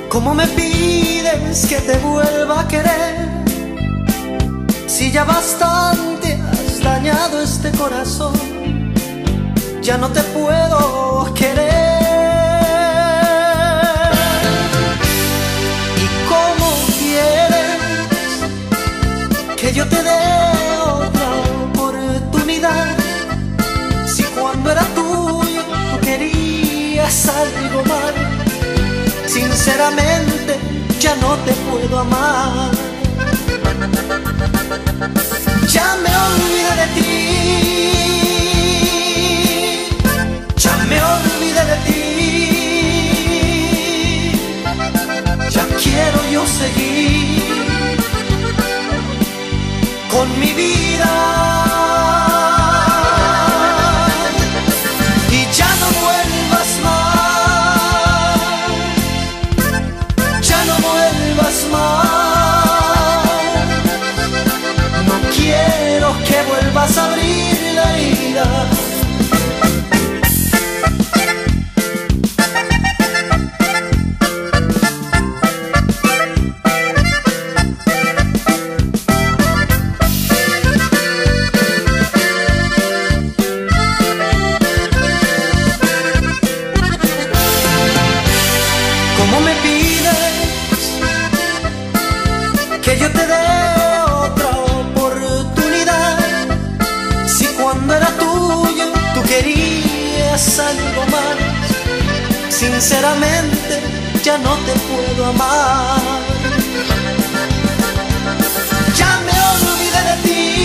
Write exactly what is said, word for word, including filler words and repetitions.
¿Cómo me pides que te vuelva a querer? Si ya bastante has dañado este corazón, ya no te puedo querer. ¿Y cómo quieres que yo te dé otra oportunidad? Si cuando era tuyo tú querías algo mal. Sinceramente ya no te puedo amar. Ya me olvidé de ti, ya me olvidé de ti. Ya quiero yo seguir con mi vida. Y ya no vuelvas más, ya no vuelvas más. No quiero que vuelvas a abrir la herida. ¿Cómo me pides que yo te dé otra oportunidad? Si cuando era tuyo tú querías algo más. Sinceramente ya no te puedo amar. Ya me olvidé de ti,